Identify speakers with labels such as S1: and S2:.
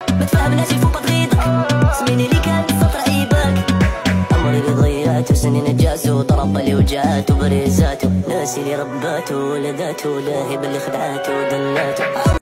S1: ما تفهمناش فوق بغيضك، سنيني اللي كان السطر عيبك، عمري اللي ضيعته، سنين جاسو وضرب اللي وجعته بريزاته، ناسي اللي رباته ولداته، لاهب اللي خدعاته ودلاته.